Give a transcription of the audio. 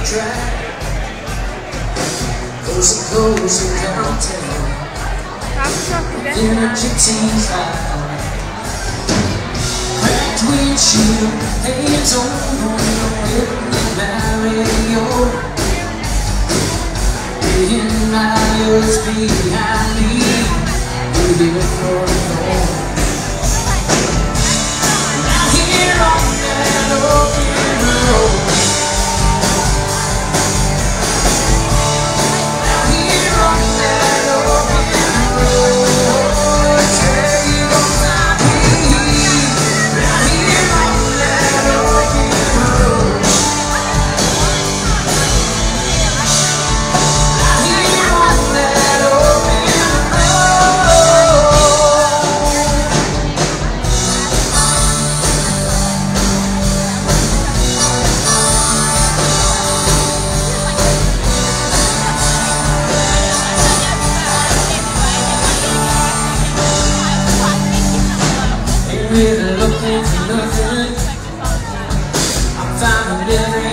track, closer downtown. Energy teams high, cracked windshield, hands on the barrio, million miles behind me, waiting for the dawn. Out here on that open road, out here on that open road, it's where you gon' find me. Out here on that open road, out here on that open really looking for nothing. I'm finding every